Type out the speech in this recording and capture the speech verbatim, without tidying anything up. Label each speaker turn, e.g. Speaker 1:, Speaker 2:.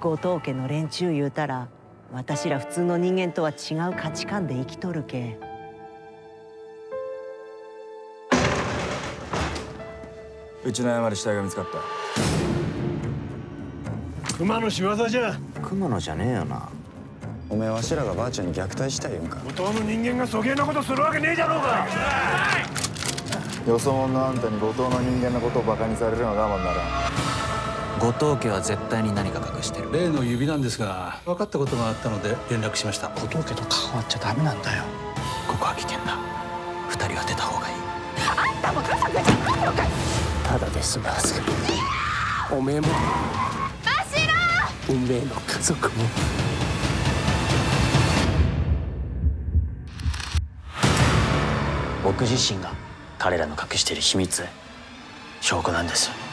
Speaker 1: 後藤家の連中言うたら、私ら普通の人間とは違う価値観で生きとるけ。
Speaker 2: うちの山で死体が見つかった。
Speaker 3: 熊の仕業じゃ。
Speaker 4: 熊野じゃねえよな。
Speaker 2: おめえわしらがばあちゃんに虐待したいんか。
Speaker 3: 後藤の人間がそげえなことするわけねえじゃろうが。
Speaker 2: よそ者のあんたに後藤の人間のことをバカにされるのは我慢ならん。
Speaker 4: 後藤家は絶対に何か隠してる。
Speaker 5: 例の指なんですが、分かったことがあったので連絡しました。
Speaker 4: 後藤家と関わっちゃダメなんだよ。ここは危険だ。二人は出た方がいい。
Speaker 1: あんたも家族じゃないのかい。
Speaker 4: ただで済むはずが。おめえもおめえの家族も。僕自身が彼らの隠している秘密、証拠なんです。